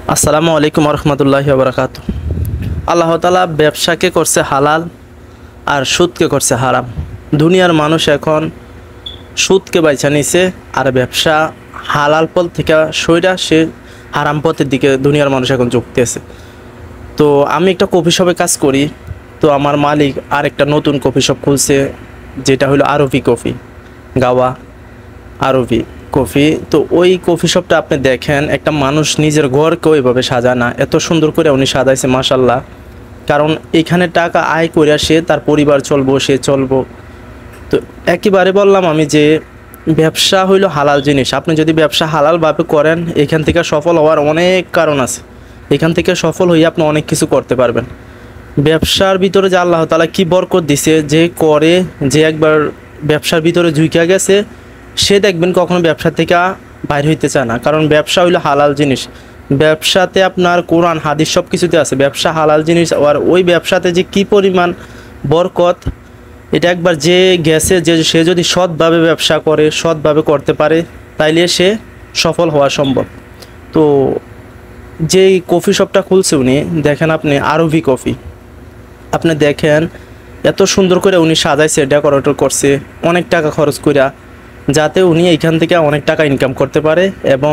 আসসালামু আলাইকুম রহমতুল্লাহি বারাকাতু। আল্লাহ তাআলা ব্যবসাকে করছে হালাল আর সুদকে করছে হারাম। দুনিয়ার মানুষ এখন সুদকে বাইছা নিছে আর ব্যবসা হালাল পথ থেকে সইরা সে হারাম পথের দিকে দুনিয়ার মানুষ এখন ঝুঁকতেছে। তো আমি একটা কফি শপে কাজ করি। তো আমার মালিক আর একটা নতুন কফি শপ খুলছে, যেটা হলো আরভি কফি, গাওয়া আরভি কফি। তো ওই কফি শপটা আপনি দেখেন, একটা মানুষ নিজের ঘরকে ওইভাবে সাজায় না, এত সুন্দর করে উনি সাজাইছে মাশাল্লাহ। কারণ এখানে টাকা আয় করে সে তার পরিবার চলবো, সে চলবো। তো একেবারে বললাম আমি যে ব্যবসা হইলো হালাল জিনিস। আপনি যদি ব্যবসা হালালভাবে করেন, এখান থেকে সফল হওয়ার অনেক কারণ আছে। এখান থেকে সফল হয়ে আপনি অনেক কিছু করতে পারবেন। ব্যবসার ভিতরে যে আল্লাহ তাআলা কি বরকত দিছে, যে করে, যে একবার ব্যবসার ভিতরে ঝুঁকে গেছে, সে দেখবেন কখনো ব্যবসা থেকে বাইর হইতে চায় না। কারণ ব্যবসা হইলো হালাল জিনিস। ব্যবসাতে আপনার কোরআন হাদিস সব কিছুতে আছে, ব্যবসা হালাল জিনিস। আর ওই ব্যবসাতে যে কি পরিমাণ বরকত, এটা একবার যে গেছে, যে সে যদি সৎভাবে ব্যবসা করে, সৎভাবে করতে পারে, তাইলে সে সফল হওয়া সম্ভব। তো যেই কফি শপটা খুলছে উনি, দেখেন আপনি আরভি কফি, আপনি দেখেন এত সুন্দর করে উনি সাজাইছে, ডেকোরেটর করছে অনেক টাকা খরচ কইরা, যাতে উনি এইখান থেকে অনেক টাকা ইনকাম করতে পারে। এবং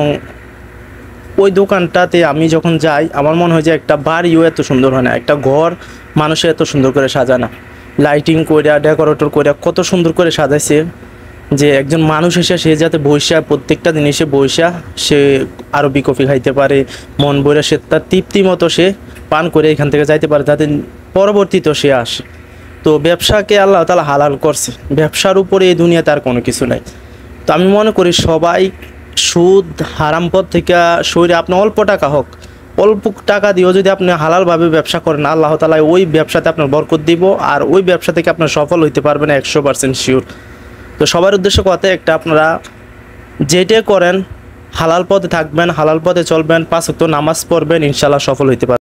ওই দোকানটাতে আমি যখন যাই, আমার মনে হয় যে একটা বাড়িও এত সুন্দর হয় না, একটা ঘর মানুষের এত সুন্দর করে সাজানা, লাইটিং কইরা, ডেকোরেটর কইরা কত সুন্দর করে সাজাইছে, যে একজন মানুষ এসে সে যাতে বইসা, প্রত্যেকটা দিন এসে বইসা সে আরবি কফি খাইতে পারে, মন বইরা সে তার তৃপ্তি মতো সে পান করে এখান থেকে যাইতে পারে, যাতে পরবর্তীতে সে আসে। তো ব্যবসাকে আল্লাহ তাআলা হালাল করছে, ব্যবসার উপরে এই দুনিয়াতে আর কোনো কিছু নাই। তো আমি মনে করি সবাই সুদ হারাম পথ থেকে সরে, আপনি অল্প টাকা হোক, অল্প টাকা দিয়েও যদি আপনি হালালভাবে ব্যবসা করেন, আল্লাহ তাআলা ওই ব্যবসাতে আপনার বরকত দিব, আর ওই ব্যবসা থেকে আপনার সফল হইতে পারবেন 100% শিওর। তো সবার উদ্দেশ্য কথা একটা, আপনারা যেটা করেন হালাল পথে থাকবেন, হালাল পথে চলবেন, 5 ওয়াক্ত নামাজ পড়বেন, ইনশাআল্লাহ সফল হইতে পারবেন।